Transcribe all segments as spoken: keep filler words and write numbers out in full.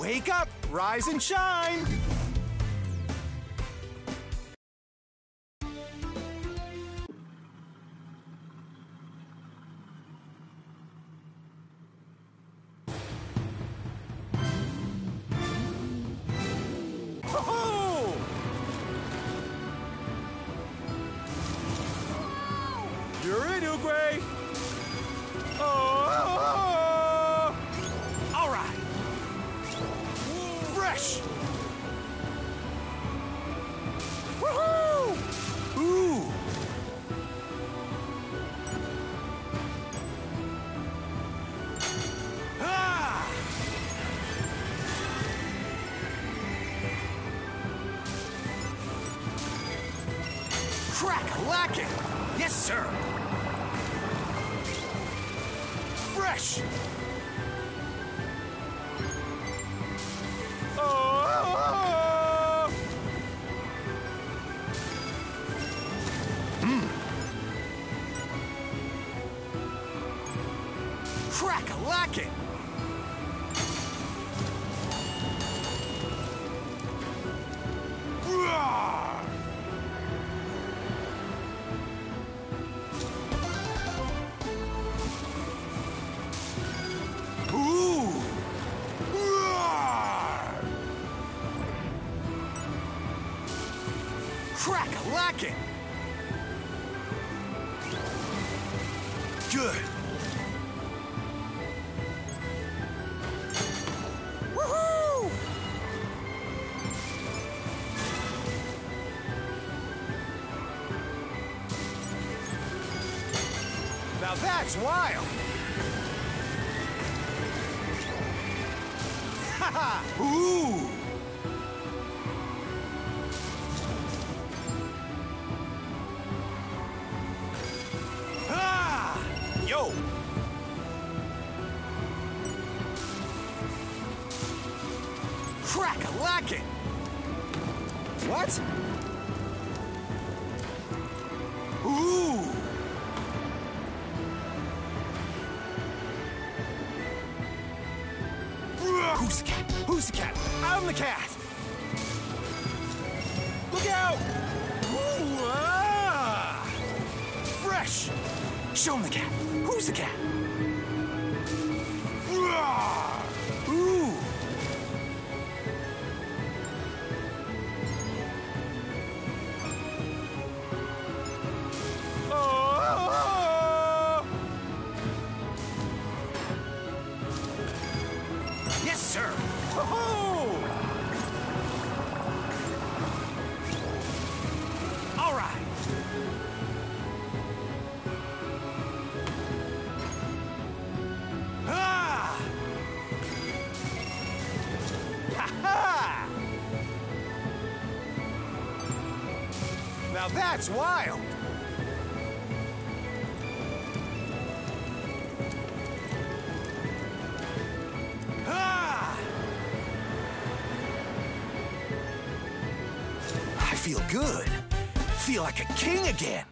Wake up, rise and shine. Ho-ho! You're in, Uguay. Oh! All right. Fresh. Woohoo! Ooh. Ah! Crack-a-lackin'! Yes, sir! Fresh! Oh! Mmm! Crack-a-lackin'! Roar! Ooh! Roar! Crack-a-lackin'! Good! Woohoo! Now that's wild! Ha-ha! Ooh! Ah! Yo! Crack-a-lackin'! What? Ooh! Who's the cat? Who's the cat? I'm the cat! Look out! Ooh, ah! Fresh! Show him the cat. Who's the cat? Roar! Ooh! Oh! Yes, sir! Ho-ho! All right! Ah! Ha-ha! Now that's wild! Ah! I feel good. Feel like a king again.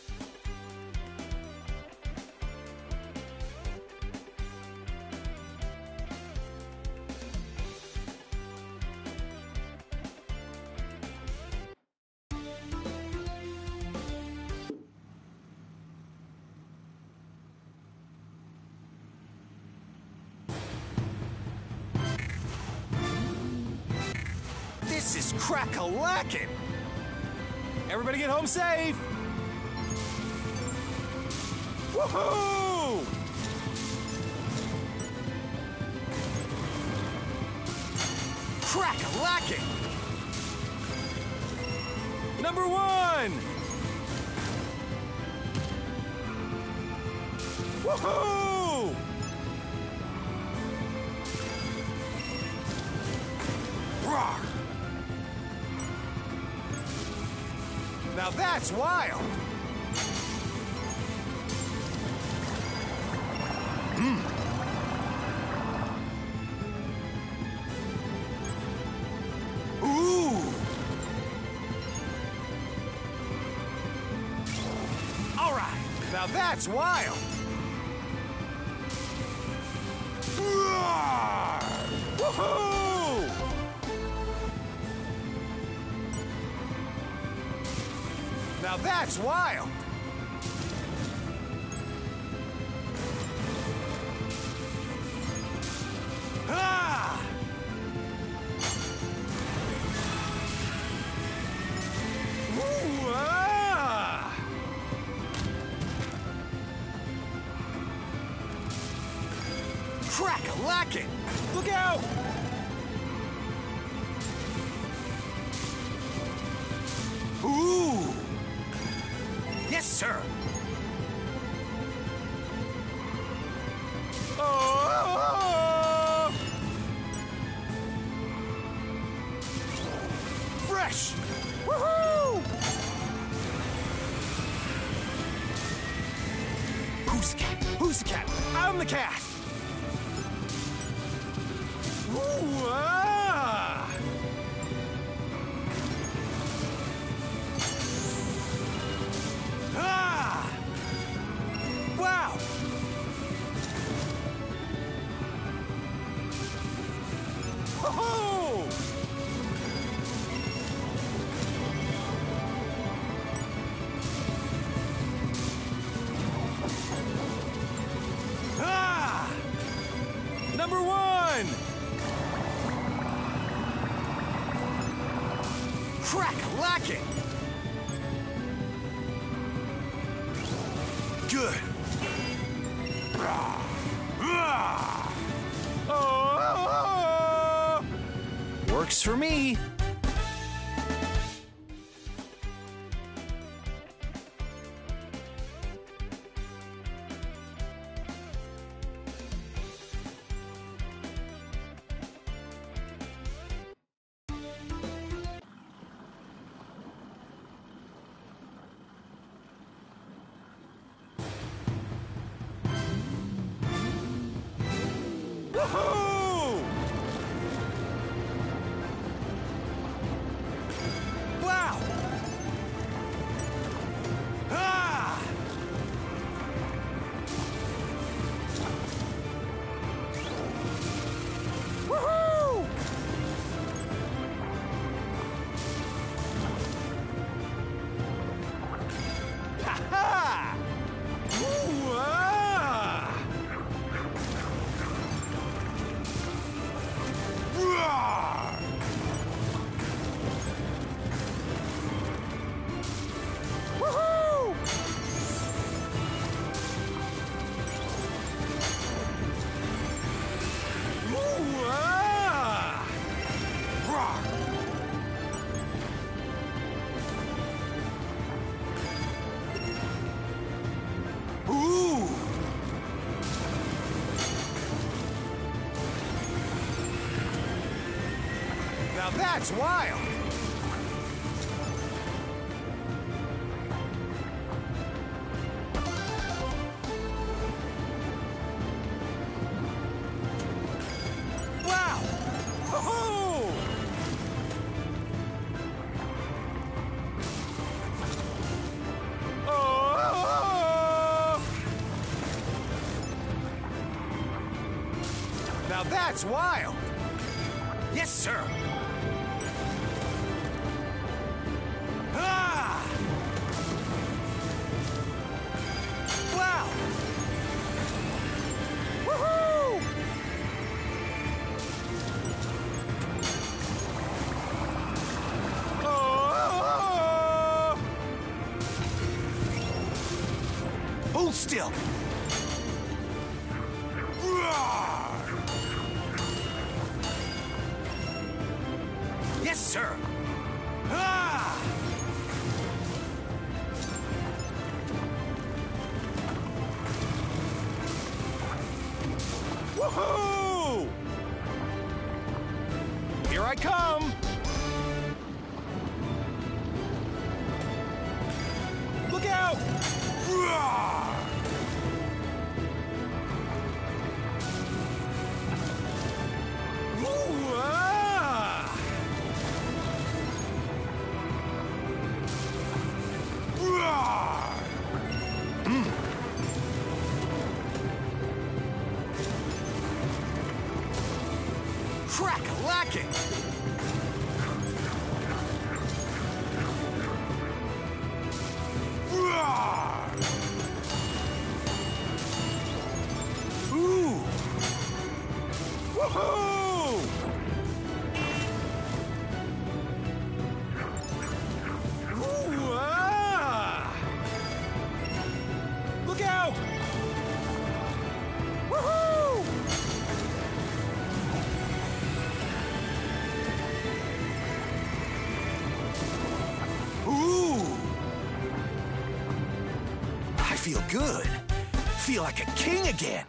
This is crack-a-lackin'! Everybody get home safe! Woohoo! Crack-a-lackin'! Number one! Woohoo! Roar! Now that's wild! Mm. Ooh! All right, now that's wild! Roar! Woohoo! Now that's wild! Ah! Ooh, ah! Crack-a-lackin'! Look out! Ooh! Yes, sir! Oh! Fresh! Woohoo! Who's the cat? Who's the cat? I'm the cat! Ooh, ah! Ah! Wow! Ho-ho! Ah! Number one! Crack-a-lackin'! Good. Oh! Works for me. Woohoo! Wow! Ah! Woohoo! Ha-ha! Ooh, ah! Roar! Woohoo! Ooh, ah! Roar! Ooh! Now that's wild! Wow! Oh! Oh! Now that's wild! Yes, sir! Ah! Wow! Woohoo! Oh! Hold still! Roar! Yes, sir! Ah! Woohoo! Here I come! Look out! Roar! Ooh, ah! Roar! Mm. Crack-a-lackin'! feel good. Feel like a king again.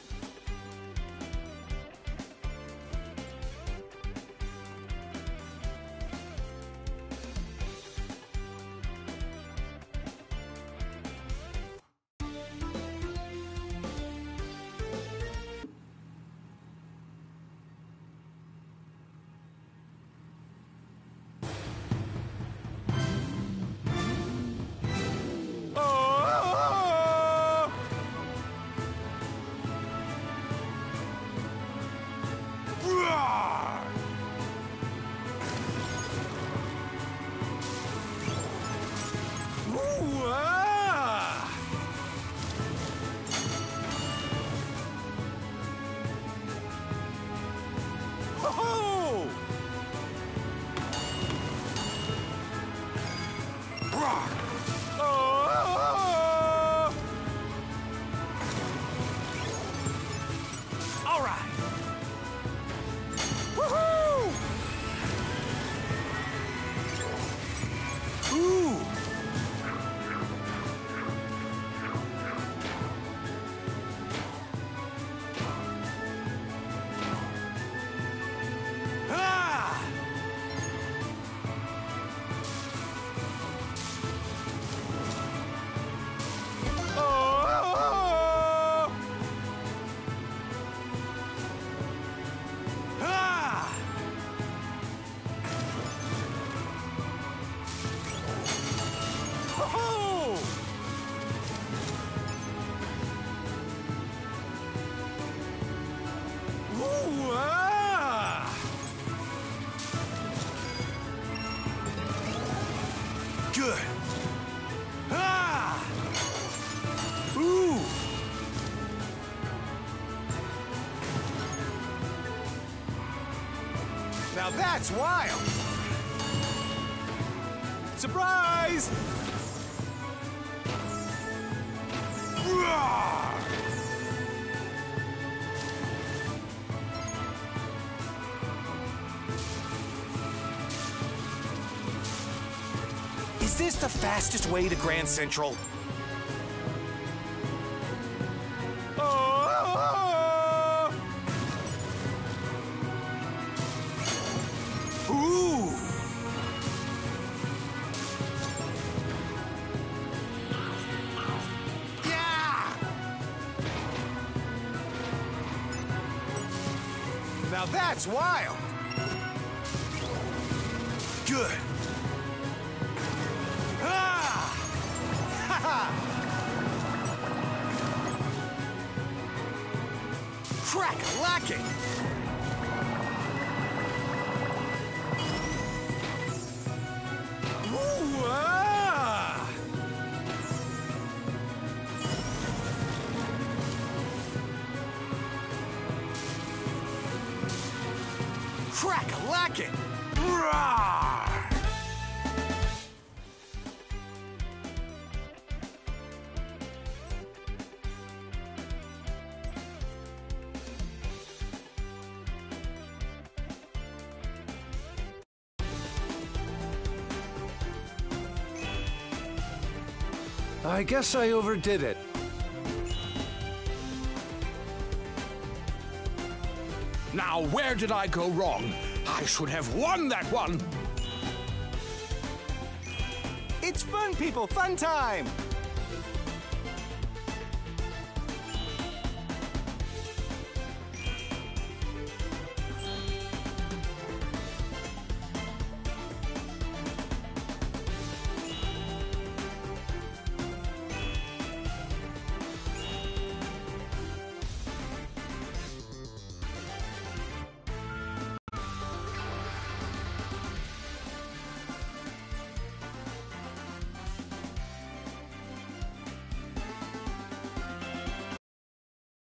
Good. Ah! Ooh! Now that's wild! Surprise! Roar! Is this the fastest way to Grand Central? Oh! Ooh! Yeah! Now that's wild! Good. Crack-a-lacking! Ooh, ah! Crack-a-lacking! Roar! I guess I overdid it. Now, where did I go wrong? I should have won that one! It's fun, people! Fun time!